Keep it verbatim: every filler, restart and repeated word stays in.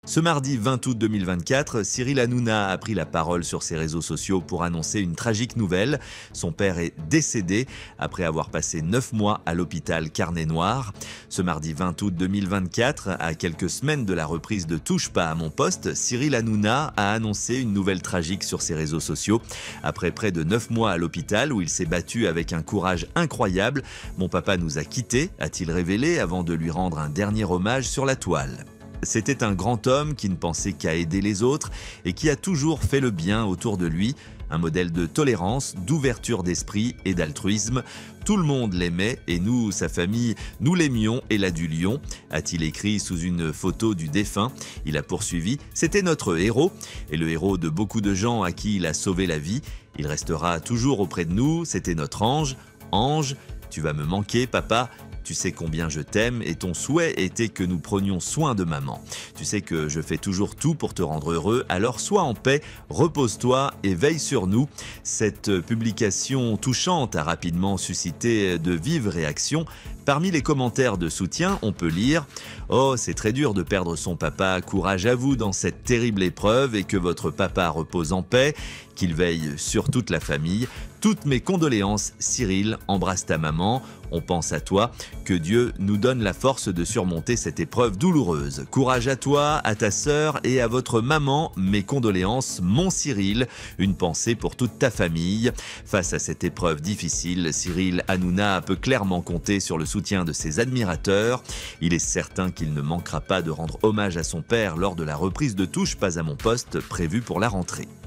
Ce mardi vingt août deux mille vingt-quatre, Cyril Hanouna a pris la parole sur ses réseaux sociaux pour annoncer une tragique nouvelle. Son père est décédé après avoir passé neuf mois à l'hôpital Carnet Noir. Ce mardi vingt août deux mille vingt-quatre, à quelques semaines de la reprise de Touche pas à mon poste, Cyril Hanouna a annoncé une nouvelle tragique sur ses réseaux sociaux. Après près de neuf mois à l'hôpital où il s'est battu avec un courage incroyable, mon papa nous a quittés, a-t-il révélé avant de lui rendre un dernier hommage sur la toile. C'était un grand homme qui ne pensait qu'à aider les autres et qui a toujours fait le bien autour de lui, un modèle de tolérance, d'ouverture d'esprit et d'altruisme. Tout le monde l'aimait et nous, sa famille, nous l'aimions et l'adulions, a-t-il écrit sous une photo du défunt. Il a poursuivi, c'était notre héros et le héros de beaucoup de gens à qui il a sauvé la vie. Il restera toujours auprès de nous, c'était notre ange. Ange, tu vas me manquer, papa. Tu sais combien je t'aime et ton souhait était que nous prenions soin de maman. Tu sais que je fais toujours tout pour te rendre heureux, alors sois en paix, repose-toi et veille sur nous. Cette publication touchante a rapidement suscité de vives réactions. Parmi les commentaires de soutien, on peut lire « Oh, c'est très dur de perdre son papa, courage à vous dans cette terrible épreuve et que votre papa repose en paix, qu'il veille sur toute la famille. Toutes mes condoléances, Cyril, embrasse ta maman, on pense à toi, que Dieu nous donne la force de surmonter cette épreuve douloureuse. Courage à toi, à ta sœur et à votre maman, mes condoléances, mon Cyril, une pensée pour toute ta famille. » Face à cette épreuve difficile, Cyril Hanouna peut clairement compter sur le soutien de ses admirateurs. Il est certain qu'il ne manquera pas de rendre hommage à son père lors de la reprise de Touche pas à mon poste prévue pour la rentrée.